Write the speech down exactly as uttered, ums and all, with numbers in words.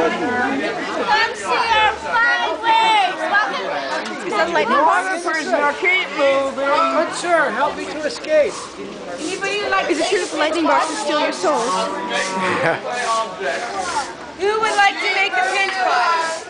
Come see our fireworks! Is that lightning box? Prisoner, keep moving. Good sir, help me to escape. Anybody like Is it true that the lightning box will steal your souls? Who would like to make a pinch pot?